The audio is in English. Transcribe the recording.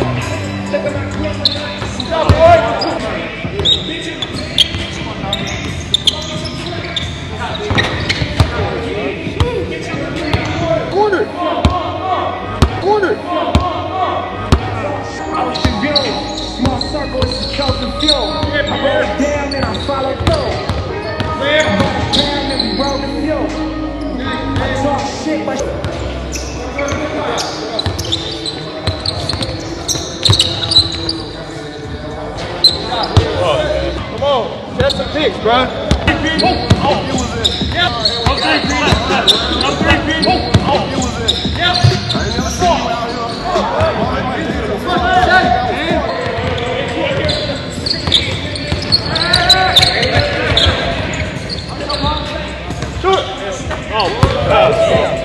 Small circle is the chosen few. I roll it down and I follow through. I roll it down and we roll the few. I talk shit, but come on, catch some picks, bro. Oh, it was in. Yep. I'm 3 feet. I'm 3 feet. Oh, it was in. Yep. I ain't never seen you out here. Shoot! Oh,